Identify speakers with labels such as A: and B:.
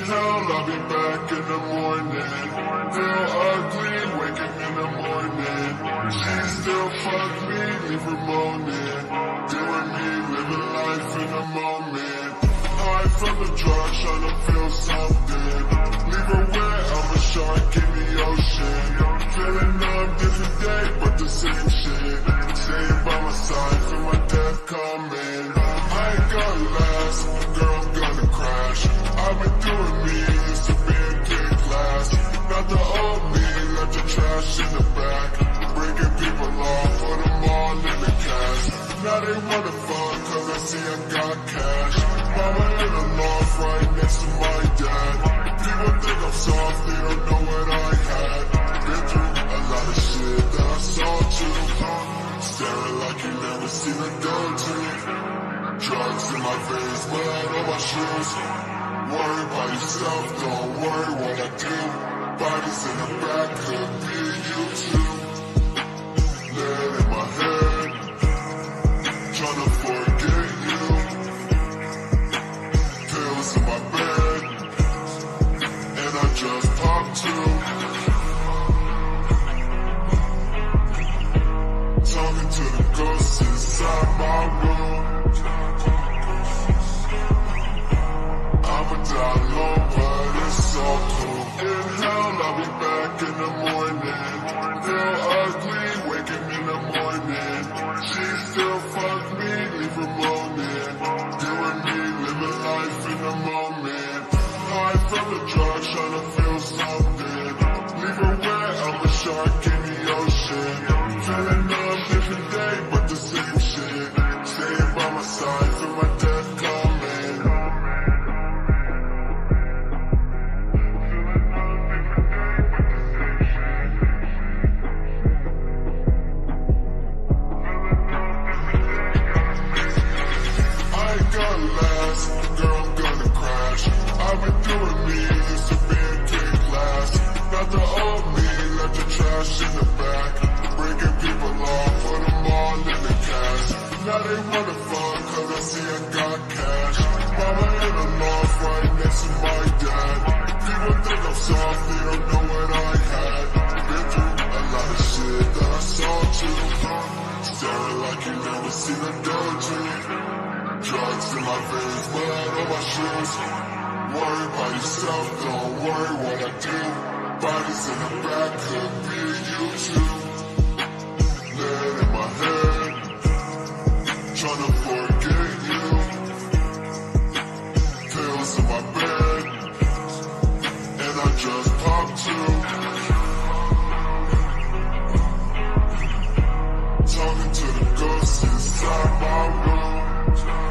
A: hell, I'll be back in the morning. Feel ugly, waking in the morning. She still fuck me, leave her moaning. Doing me, living life in the moment. High from the drugs, tryna feel something. Leave her wet, I'm a shark in the ocean. Feeling numb, different day, but the same shit. Staying by my side, feel my death coming. I ain't gonna last, girl, I'm gonna crash. I've been doing me, used to be in big class. Not the old me, left the trash in the back. Breaking people off, put them all in the cash. Now they wanna fuck, cause I see I got cash. Mama in a loft right next to my dad. People think I'm soft, they don't know what I had. Been through a lot of shit that I saw too. Staring like you never seen a go-to. Drugs in my veins, blood on my shoes. Worry about yourself, don't worry what I do. Bodies in the back, could be you too. Lead in my head, tryna forget you. Pills in my bed, and I just popped two. Talking to the ghosts inside my room. I'ma die alone, but it's all cool. In hell, I'll be back in the morning. Feel ugly, waking in the morning. She still fuck me, leave her moaning. Doing me, living life in the moment. High from the drugs, tryna feel something. Leave her wet, I'm a shark in the ocean. Feeling numb, different day, but the same shit. Staying by my side, feel my death coming. I ain't gonna last, girl, I'm gonna crash. I've been doing me, used to be in big class. Not the old me, left the trash in the back. Breaking people off, put them all in the cash. Now they wanna fuck, cause I see I got cash. Mama in a loft right next to my dad. People think I'm soft, they don't know what I had. Been through a lot of shit that I saw too. Staring like you never seen a go-to. Drugs in my veins, blood on my shoes. Worry about yourself, don't worry what I do. Bodies in the back, could be you too. Lead in my head, tryna forget you. Pills in my bed, and I just popped two. Talking to the ghosts inside my room.